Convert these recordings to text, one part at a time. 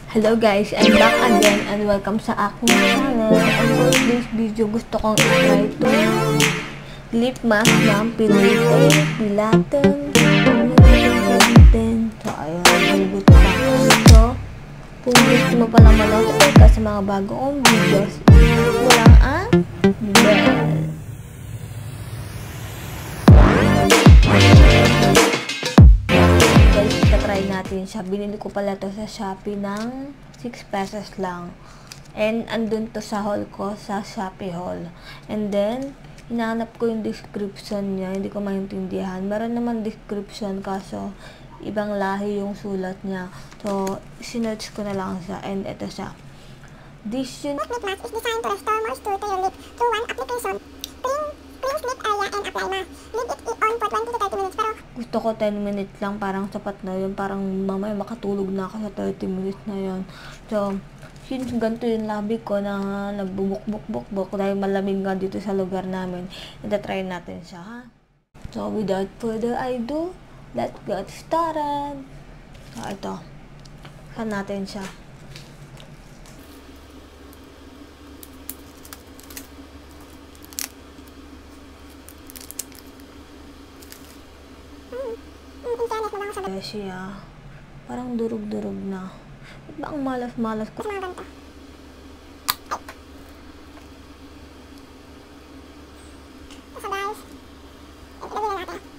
Hello guys, I'm back again and welcome sa aking channel. And for this video, gusto kong i-try to lip mask ng Pinoy Pilaten. So, ayun, nalibuto pa. So, kung gusto mo pala manood ka sa mga bagong videos, mo lang ang bell. Try natin siya. Binili ko pala to sa Shopee ng 6 pesos lang. And andun to sa haul ko, sa Shopee haul. And then, hinahanap ko yung description niya. Hindi ko maintindihan. Meron naman description kaso ibang lahi yung sulat niya. So, sinerch ko na lang siya. And ito siya. This lip mask is designed to restore moisture to your lip through one application. Clean lip area and apply mask. Leave it on for 20 to 30 minutes. Pero gusto ko 10 minutes lang, parang sapat na yun. Parang mamaya makatulog na ako sa 30 minutes na yun. So, since ganito yung labi ko na nagbubuk-buk-buk-buk dahil malamig nga dito sa lugar namin, itatry natin siya, ha? So, without further ado, let's get started. So, ito. Saan natin siya? Kaya siya, parang durug-durug na. Ba't ba ang malas-malas ko? So guys, ilagay na natin.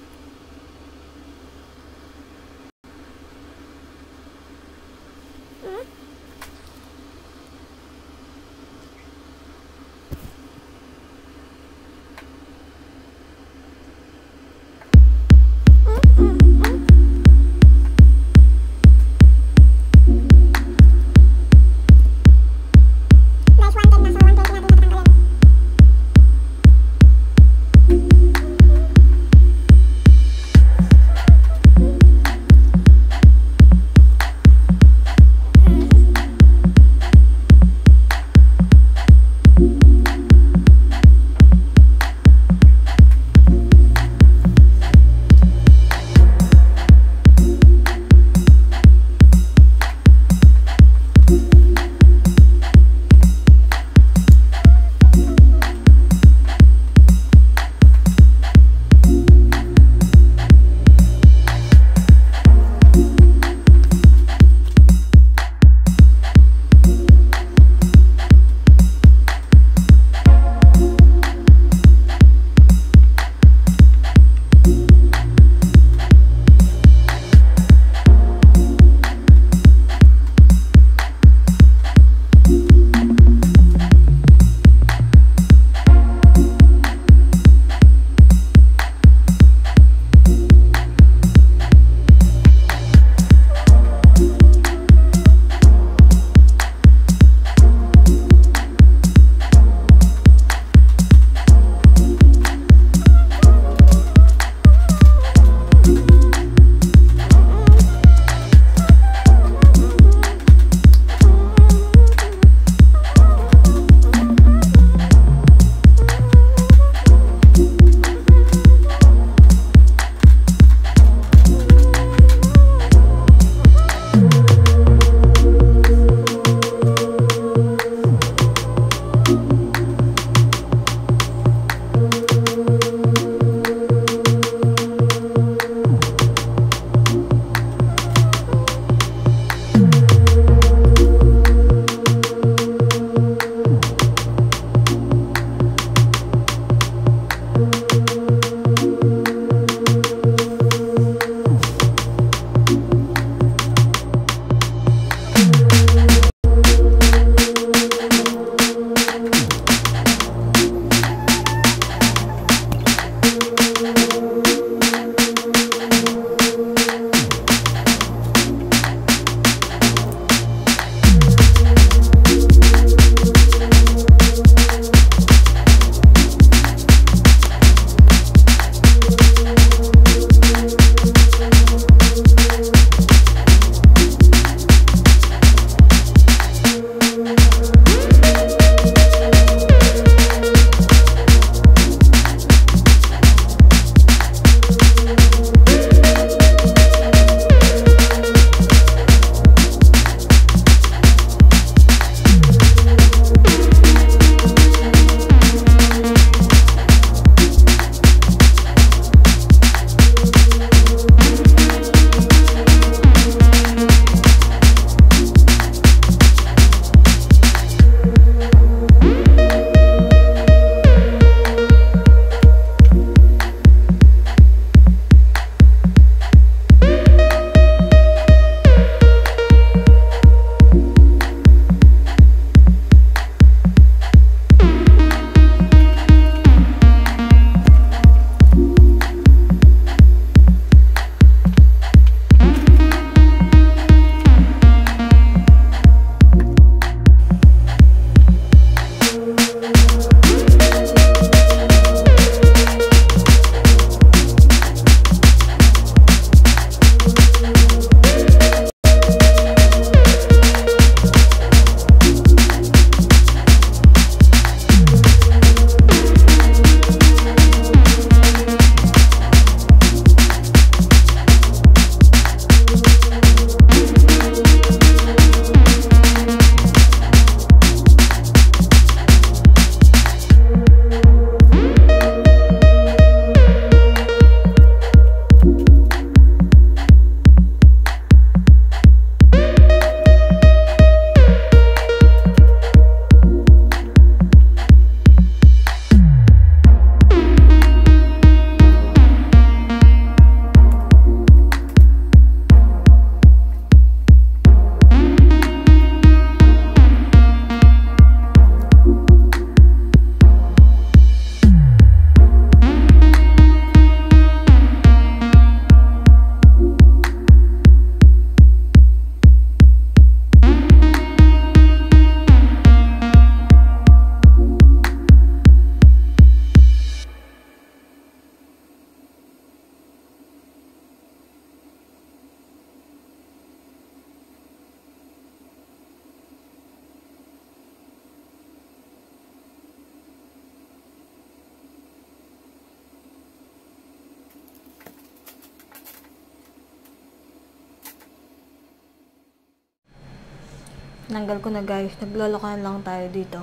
Nanggal ko na guys. Naglolokohan lang tayo dito.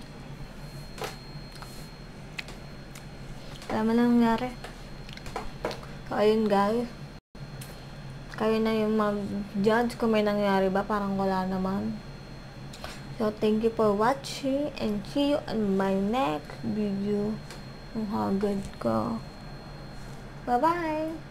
Wala man lang nangyari. So, ayun guys. Kayo na yung mag-judge kung may nangyari ba. Parang wala naman. So, thank you for watching and see you on my next video. Ang hagad ko. Bye-bye!